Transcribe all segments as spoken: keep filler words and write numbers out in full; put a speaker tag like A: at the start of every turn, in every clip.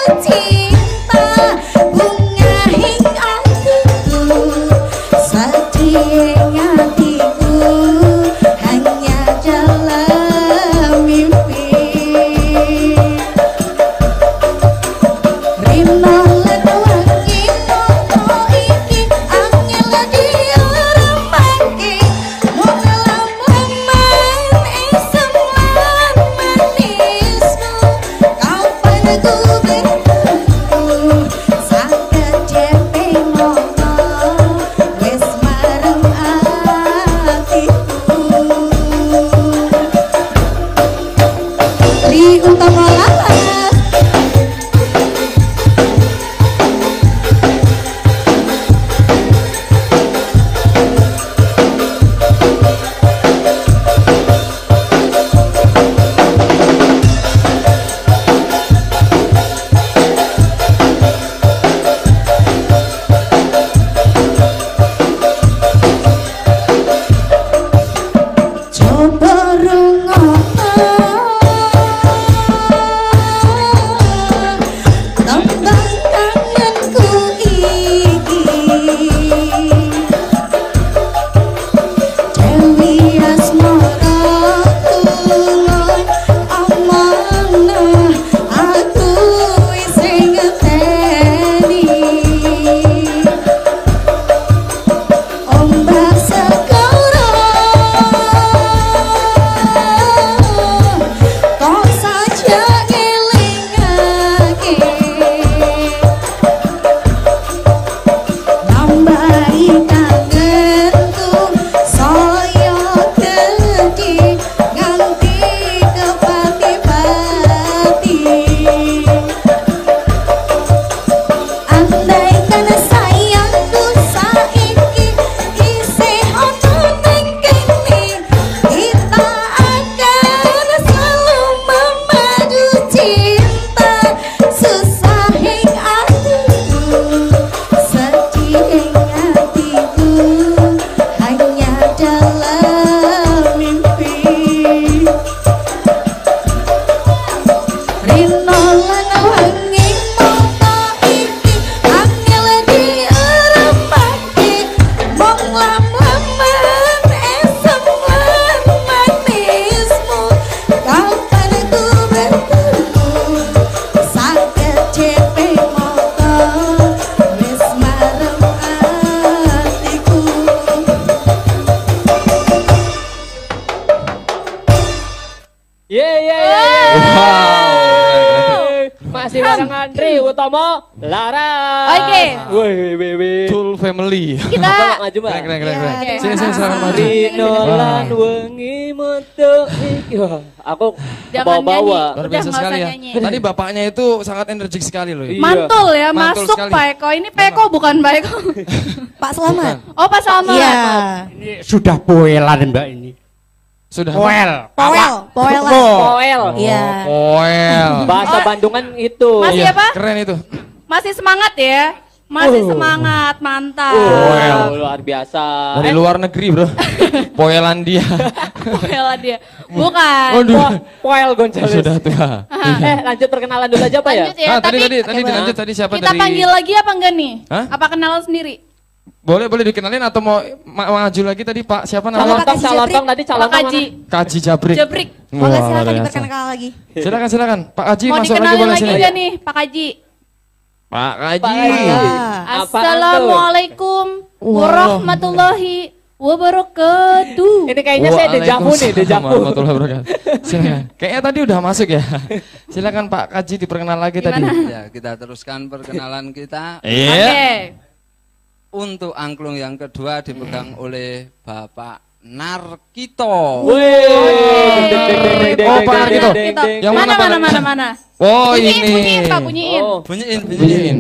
A: Masih barengan Tri Utomo Laras.
B: Oke.
A: Woi, woi, woi.
C: Full family.
B: Kita
A: maju, Mbak.
C: Keren, keren, keren.
B: Ya, okay.
C: Sini, sini, silakan maju.
A: Rinolan wengi metu iki. Wah, aku bawa-bawa.
C: Luar biasa sekali ya.
B: nyanyi.
C: Tadi bapaknya itu sangat energik sekali loh.
A: Iya.
B: Mantul ya,
C: Mantul
B: masuk
C: sekali.
B: Pak Eko. Ini Pak Eko bukan Pak Eko.
D: Pak Selamat.
B: Oh, Pak Salma.
D: Iya.
E: Ini sudah poelan Mbak ini.
C: Sudah.
E: Poel.
D: Poel, poel.
A: Poel.
D: Iya.
C: Poel.
A: Bahasa
B: Oh.
A: Bandungan itu.
B: Masih
C: Iya,
B: apa?
C: keren itu.
B: Masih semangat ya? Masih
A: Uh.
B: semangat, mantap.
A: Wow, luar biasa.
C: Dari
A: Eh,
C: luar negeri, Bro. Poelandia.
B: Poel dia. Bukan.
C: Waduh.
A: Po- Poel Gonzales.
C: Sudah tua.
A: Eh, lanjut perkenalan dulu aja, Pak ya.
B: Lanjut ya.
C: Ah, tadi
B: Tapi
C: tadi tadi
D: Oke,
C: dilanjut tadi siapa
B: kita
C: dari
B: panggil lagi apa enggak nih?
C: Hah?
B: Apa kenalan sendiri?
C: Boleh boleh dikenalin atau mau ma- maju lagi tadi Pak siapa
D: Halo,
C: namanya?
D: Pak
A: Calon
D: Kaji
A: calon
D: Jabrik.
A: tadi
B: Pak
A: calon
B: Kaji.
C: Kaji Jabrik.
B: Jabrik.
D: Boleh
C: Wah,
D: silakan
C: luar biasa.
D: diperkenalkan lagi.
C: Silakan silakan Pak Kaji
B: Mau
C: masuk lagi
B: dikenalin
C: boleh
B: lagi
C: sini.
B: enggak nih, Pak Kaji?
C: Pak Kaji.
A: Pak Kaji.
D: Iya.
A: Apaan tuh?
B: Assalamualaikum warahmatullahi wabarakatuh.
A: Ini kayaknya saya dejavu nih, dejavu.
C: Warahmatullahi wabarakatuh. Silakan. Kayaknya tadi udah masuk ya. Silakan Pak Kaji diperkenal lagi tadi.
B: Gimana?
F: Ya, kita teruskan perkenalan kita.
C: Iya.
B: Oke.
F: Untuk angklung yang kedua dipegang oleh Bapak Narkito.
A: Wih.
C: Oh, Pak Narkito. Yang
B: mana
C: mana, Pak?
B: mana mana mana.
C: Oh,
B: Bunyiin,
C: ini.
B: bunyiin, Pak, bunyiin.
A: Oh.
F: Bunyiin, bunyiin.
C: Bunyiin.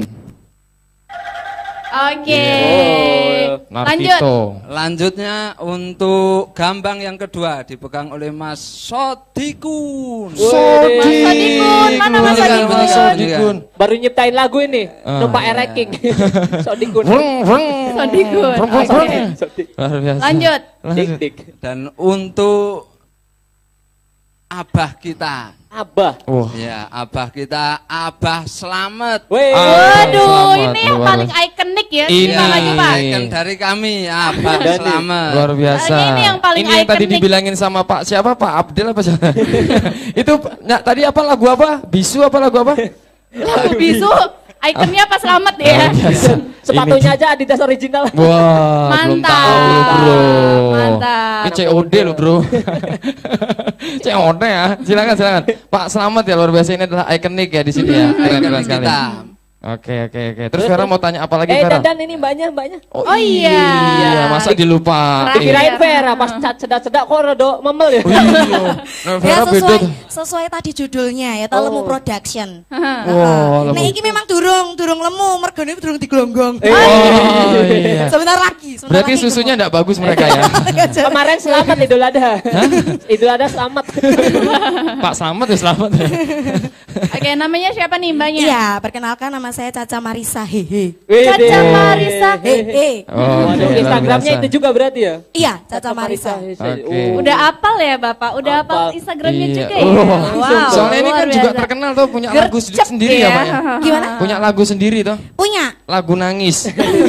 B: Oke. Lanjut.
C: Narkito.
F: Lanjutnya untuk gambang yang kedua dipegang oleh Mas Sodikun.
B: Mas Sodikun, mana Mas
F: Bunyikan, bunyikan,
B: Sodikun?
F: bunyikan.
A: Baru nyiptain lagu ini.
C: Ah.
A: Numpak ereking. Sodikun.
C: Vreng, vreng.
B: Sodikun.
C: Vreng, vreng,
B: Oke.
C: vreng.
A: Sodik.
C: Luar biasa.
B: Lanjut.
A: Dik dik.
F: Dan untuk abah kita
A: Abah.
C: Wah.
F: Ya, abah kita Abah Slamet.
A: Weh.
C: Ah.
B: Waduh,
C: Selamat,
B: ini yang
C: luar
B: paling
C: biasa.
B: ikonik ya.
C: Ini.
B: Sini maju Pak.
F: Icon dari kami Abah
A: Dan-
F: Slamet.
C: Luar biasa.
B: Ini- ini yang paling
C: Ini yang tadi
B: ikonik.
C: dibilangin sama Pak siapa? Pak Abdel apa siapa? Itu nah, tadi apa lagu apa? Bisu apa lagu apa?
B: Lagu bisu, ikonnya Pak Slamet ya.
C: Luar biasa.
A: Sepatunya aja Adidas original.
C: Wah, belum
B: Mantap.
C: tahu loh, bro.
B: Mantap.
C: Ini C O D loh, bro. C O D ya. Silakan, silakan. Pak Selamat ya, luar biasa, ini adalah ikonik ya di sini ya. Keren, keren
F: Icon
C: sekali.
F: kita.
C: Oke, oke, oke. Terus Vera mau tanya apa lagi,
A: Eh
C: Vera?
A: dan, dan ini mbaknya, mbaknya.
B: Oh iya.
C: Iya, masa dilupa.
B: Terakhir.
A: Kirain Vera pas cat sedak-sedak kok rada memel ya.
C: Oh iya. Nah,
D: Ya
C: Vera beda
D: sesuai
C: tuh.
D: sesuai tadi judulnya ya, Lemu
A: Oh.
D: Production.
C: Wah,
D: Nah,
C: lemu.
D: ini memang durung, durung lemu, mergone durung digelonggong.
C: Oh iya.
D: Sebentar lagi, sebentar
C: Berarti
D: lagi
C: susunya enggak bagus mereka ya.
A: Kemarin selamat Idul Adha. Idul Adha selamat.
C: Pak Selamat ya selamat ya.
B: Oke, namanya siapa nih mbaknya?
D: Iya, perkenalkan nama saya Caca Marisa Hehe.
B: Caca Marisa.
D: Hehe.
C: Oh,
A: Waduh,
C: oke,
A: Instagramnya
C: luar
A: itu juga berarti ya?
D: Iya, Caca Marisa.
C: Oke.
B: Udah apal ya Bapak? Udah apal
A: Apal.
B: Instagramnya
C: Iya.
B: juga ya?
C: Oh.
B: Wow.
C: Soalnya ini
B: luar
C: kan juga
B: biasa.
C: terkenal tuh punya lagu
B: Gercep
C: sendiri ya, Pak ya.
D: Gimana?
C: Punya lagu sendiri tuh.
D: Punya.
C: Lagu nangis.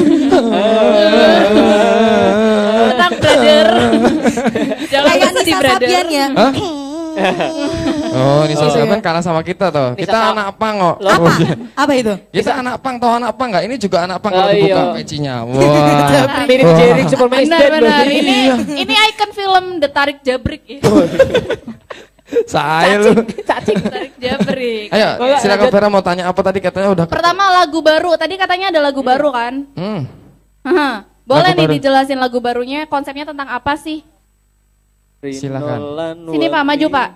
B: Tenang brother. Jangan
D: Kayak
B: sedih
D: Nisa
B: brother.
D: Sabian ya.
C: Hah? Oh, Nisa
A: Oh,
C: Sabian kalah sama kita tuh.
A: Nisa
C: Kita
A: Sab-
C: anak pang kok.
A: Loh.
C: Oh, iya.
D: Apa itu?
C: Kita anak pang, tahu anak pang nggak? Ini juga anak pang
A: Oh,
C: kalau dibuka
A: iya.
C: pecinya. Wah.
A: Mirip
C: Wah.
A: Jering Superman
B: Benar
A: Stand
B: benar.
A: loh.
B: Ini ini ikon film The Tarik Jabrik ya.
C: Saya lu.
A: Cacing.
B: Tarik Jabrik.
C: Ayo,
A: Boleh,
C: silakan
A: lanjut.
C: Vera mau tanya apa tadi katanya udah.
B: Pertama lagu baru. Tadi katanya ada lagu baru kan?
C: Hmm.
B: Haha. Boleh
C: Lagu
B: nih
C: baru.
B: dijelasin lagu barunya, konsepnya tentang apa sih?
C: Silakan.
B: Sini, Pak, maju, Pak.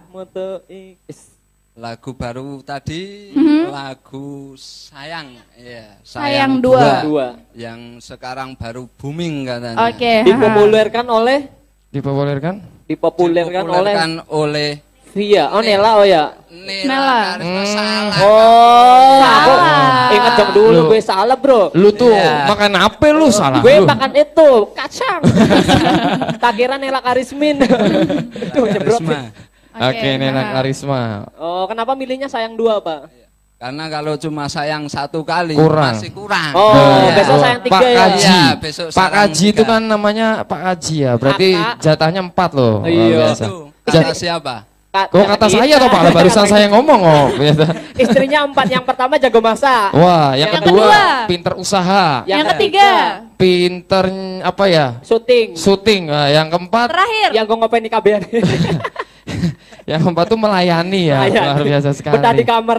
F: Lagu baru tadi
B: Mhm.
F: lagu Sayang, ya.
B: Sayang dua.
A: Dua.
F: Yang sekarang baru booming katanya.
B: Oke.
A: Dipopulerkan oleh
C: Dipopulerkan?
A: dipopulerkan oleh
F: Dipopulerkan oleh
A: Via. Oh Nela oh ya.
F: Nela
B: Nela.
F: Karisma
C: Hmm.
F: Salah.
A: Oh, aku
B: Salah.
A: ingat jam dulu
C: Lu.
A: gue salah, Bro.
C: Lu tuh
F: Iya.
C: makan apa lu salah
A: Gue
C: lu.
A: makan itu kacang. Tak kira Nela Karismin. Tuh nyebrot.
F: Karisma.
C: Oke, Nela
B: nah.
C: Karisma.
A: Oh, kenapa milihnya sayang dua, Pak?
F: Karena kalau cuma sayang satu kali
C: Kurang.
F: masih kurang.
A: Oh,
F: Iya.
A: besok sayang tiga
C: Pak
A: ya.
C: Kaji.
F: Iya, besok
C: Pak
F: sayang
C: Kaji itu
F: tiga.
C: kan namanya Pak Kaji ya. Berarti
A: Kakak.
C: jatahnya empat loh. Luar
A: Iya.
C: biasa.
F: Itu
C: Jat-
F: kata siapa?
A: Ka-
C: Kok kata
A: kita.
C: saya toh Pak? Lah, barusan saya ngomong kok. Biasa.
A: Istrinya empat, yang pertama jago masak.
C: Wah, yang,
B: Yang
C: kedua,
B: kedua.
C: pinter usaha.
B: Yang ketiga,
C: Pinter apa ya?
A: Syuting.
C: Syuting. Nah, yang keempat,
B: terakhir.
A: Yang gue ngopain di K B R.
C: yang keempat tuh melayani ya.
A: Melayani.
C: Luar biasa sekali.
A: Betah di kamar.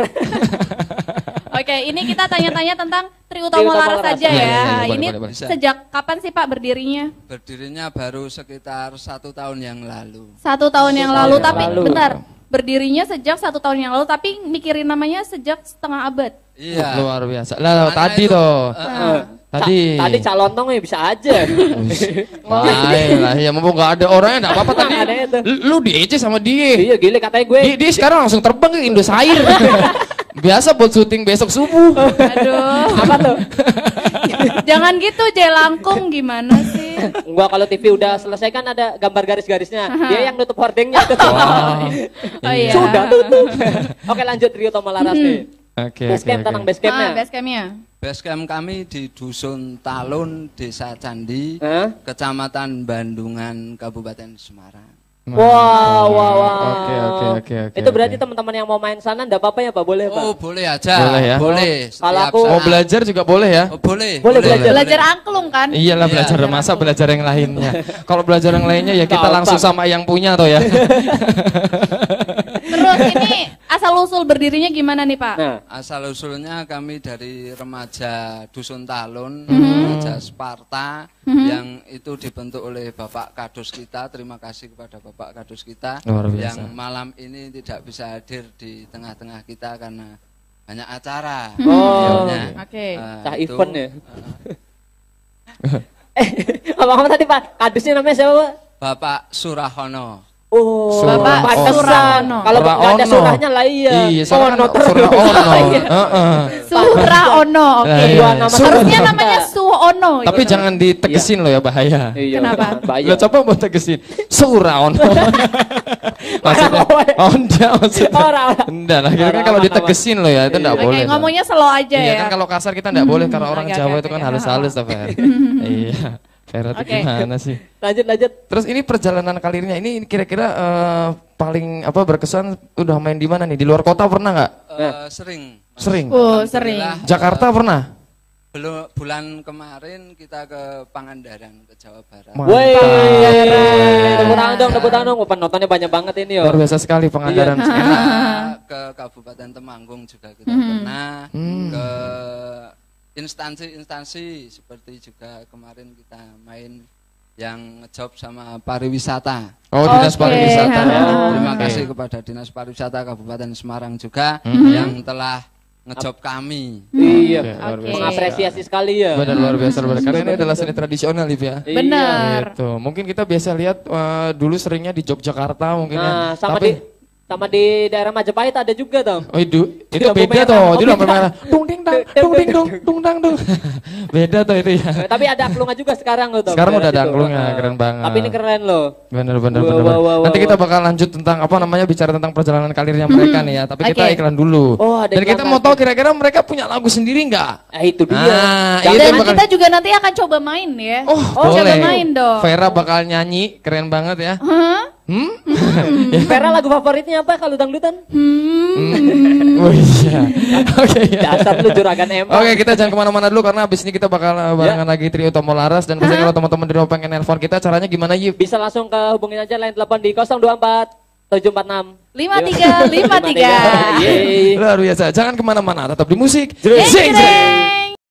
B: Oke, ini kita tanya-tanya tentang Tri
A: Tri
B: Utama
A: Utama
B: Laras
A: Laras.
B: saja
C: Iya,
B: ya.
C: iya, iya, boleh,
B: Ini
C: boleh, boleh.
B: sejak kapan sih Pak berdirinya?
F: Berdirinya baru sekitar satu tahun yang lalu.
B: Satu tahun yang
A: Satu
B: lalu,
A: tahun yang
B: tapi
A: lalu.
B: bentar. Berdirinya sejak satu tahun yang lalu, tapi mikirin namanya sejak setengah abad.
F: Iya.
C: Luar biasa. Lah
F: Karena
C: tadi
F: itu,
C: toh.
F: eh,
B: Nah,
C: Tadi.
A: Ca- tadi calontong ya bisa aja.
C: Lain lah, ya mumpung gak ada orangnya enggak apa-apa tadi.
A: Ada itu.
C: Lu lu diece sama dia.
A: Iya gile katanya gue.
C: Dia, dia sekarang langsung terbang ke Indosiar. Biasa buat syuting besok subuh.
B: aduh.
A: Apa tuh?
B: Jangan gitu, Jelangkung gimana sih?
A: Gua kalau T V udah selesai kan ada gambar garis-garisnya. Dia yang nutup hordengnya tuh.
C: Wow.
B: Oh iya.
A: Sudah tutup. Oke lanjut Rio Toma Laras nih.
C: Oke,
A: Base
C: oke,
A: camp
C: oke.
A: tenang base campnya.
B: Ah, base campnya.
F: Basecamp kami di Dusun Talun, Desa Candi,
A: Hah?
F: Kecamatan Bandungan, Kabupaten Semarang.
A: Wow, wow, wow.
C: Oke, oke, oke, oke.
A: Itu berarti
C: oke.
A: teman-teman yang mau main sana enggak apa-apa ya Pak? Boleh Pak?
F: Oh boleh aja.
C: Boleh ya?
F: Boleh.
A: Kalau
F: setiap
A: aku-
F: saat.
C: Mau belajar juga boleh ya?
F: Oh, boleh.
A: Boleh belajar.
B: Belajar angklung kan?
C: Iyalah
F: Iya.
C: belajar masa belajar yang lainnya. Kalau belajar yang lainnya ya kita
A: Gampang.
C: langsung sama yang punya toh ya.
B: Terus ini asal usul berdirinya gimana nih Pak?
A: Nah,
F: Asal usulnya kami dari remaja Dusun Talun,
A: Mhm.
F: remaja Sparta, yang itu dibentuk oleh Bapak Kadus kita. Terima kasih kepada Bapak Kadus kita
C: Luar biasa.
F: yang malam ini tidak bisa hadir di tengah-tengah kita karena banyak acara.
A: Oh.
F: Beliaunya.
B: Oke.
F: Eh,
A: cah
F: itu,
A: event ya. Eh, apa-apa tadi Pak? Kadusnya namanya siapa Pak?
F: Bapak Surahono.
A: Oh,
C: Bapak
A: pantesan.
B: Suraono.
A: Kalau nggak ada
C: Suraono.
A: surahnya lah iya.
C: Iya, soalnya
A: Ono
C: kan
A: terus.
C: Suraono. Heeh.
B: Suraono, oke.
C: Nah, iya.
A: Dua nama
C: Sur-
B: Harusnya namanya Suono ono.
C: Tapi
B: gitu.
C: jangan ditegesin loh ya, bahaya.
A: Iya,
B: Kenapa?
A: bahaya.
C: Lo coba mau tegesin, seuraon. Maksudnya, oh enggak maksudnya.
A: Ora, ora.
C: Enggak lah, gitu kan
A: Ora,
C: kalau
A: ora,
C: ditegesin loh ya, itu enggak
B: Oke,
C: boleh.
B: ngomongnya slow aja
C: Iya
B: ya.
C: kan kalau kasar kita enggak boleh, karena orang
B: Oke,
C: Jawa
B: oke,
C: itu kan
B: oke.
C: halus-halus tuh, Fer. Iya. Fer itu
B: Oke.
C: gimana sih?
A: Lanjut, lanjut.
C: Terus ini perjalanan karirnya ini kira-kira eh, paling apa berkesan udah main di mana nih? Di luar kota pernah nggak?
F: Eh, sering. Mas.
C: Sering.
B: Oh, sering.
F: Alhamdulillah,
C: Jakarta
F: eh,
C: pernah?
F: belum bulan kemarin kita ke Pangandaran ke Jawa Barat.
C: Mantap.
A: Woi, tepuk tangan dong, tepuk tangan dong. Penontonnya banyak banget ini yo.
C: Luar biasa sekali Pangandaran.
F: Iya.
C: Enak.
F: Kita ke Kabupaten Temanggung juga kita pernah
C: Hmm.
F: ke instansi-instansi seperti juga kemarin kita main yang ngejob sama pariwisata.
C: Oh, Dinas
B: Oke.
C: Pariwisata.
B: Ah.
F: Terima
C: Oke.
F: kasih kepada Dinas Pariwisata Kabupaten Semarang juga
C: Mhm.
F: yang telah ngejob kami.
A: Iya.
C: Oke, luar
B: Oke.
C: biasa.
A: Mengapresiasi sekali ya.
C: Benar luar biasa luar biasa. Karena ini adalah seni tradisional, Liv ya.
A: Iya.
B: Benar.
C: Gitu. Mungkin kita biasa lihat eh, dulu seringnya di Yogyakarta mungkin
A: Nah,
C: ya.
A: sama
C: Tapi
A: di sama di daerah Majapahit ada juga dong.
C: oh itu itu
A: Lampu
C: beda
A: merah.
C: tuh.
A: Oh,
C: Itu lampu
A: beda.
C: merah. Dung ding dang, dung ding dong, dung dang dung. Beda tuh itu ya.
A: Eh, Tapi ada angklungnya juga sekarang loh. Tom.
C: Sekarang udah
A: Daerah
C: ada
A: situ.
C: angklungnya,
A: Nah,
C: keren banget.
A: Tapi ini keren loh.
C: Bener bener
A: Wah,
C: bener.
A: wah,
C: bener.
A: wah,
C: Nanti
A: wah.
C: kita bakal lanjut tentang apa namanya bicara tentang perjalanan karirnya mereka nih ya. Tapi kita
B: Oke.
C: iklan dulu.
A: Oh, ada
C: Dan
A: iklan
C: kita mau
A: lagi.
C: tahu kira-kira mereka punya lagu sendiri nggak?
A: Eh, itu dia.
C: Nah,
A: Jangan-
C: itu
B: Dan
C: bakal-
B: kita juga nanti akan coba main ya.
C: Oh,
B: coba
C: boleh.
B: main dong.
C: Vera bakal nyanyi, keren banget ya.
B: Hah?
C: Hmm?
A: Vera lagu favoritnya apa kalau dangdutan?
B: Hmm.
C: Oh iya. Oke ya.
A: Dasar lu juragan emang.
C: Oke, kita jangan kemana-mana dulu karena abis ini kita bakal uh, barengan
A: Ya.
C: lagi trio Tomo Laras dan biasanya kalau teman-teman di rumah pengen nelpon kita caranya gimana Yip?
A: Bisa langsung ke hubungin aja line telepon di nol dua empat tujuh empat enam
B: lima tiga lima tiga.
A: Yeay.
C: Luar biasa. Jangan kemana-mana, tetap di musik.
A: Jreng.
C: Zing, zing.
B: Jreng.